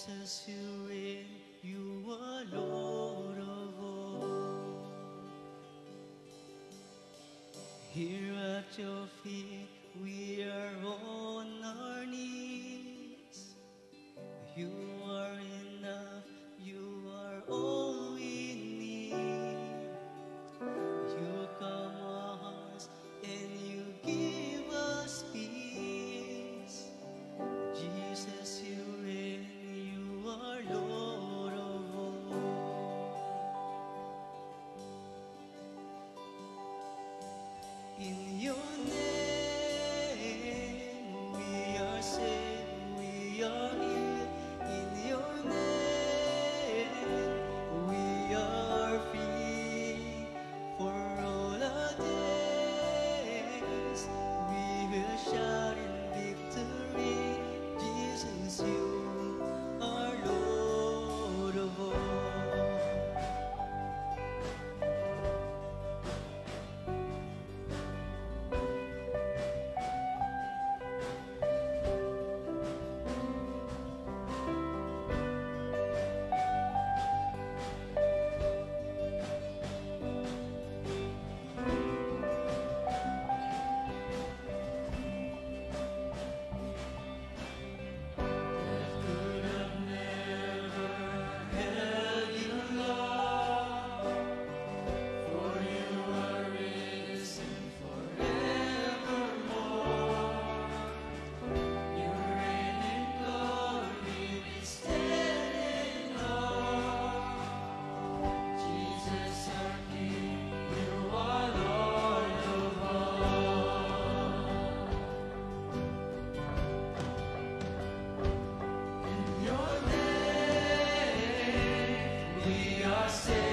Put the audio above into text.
Jesus, you reign, you are Lord of all. Here at your feet, we are on our knees. You are enough, you are all we need. You calm our hearts and you give us peace. Jesus, you reign, you are Lord of all. In your name we are saved, we are healed. In your name we are free. For all our days we will shout in victory. Jesus, you are Lord of all. Your name we are saved.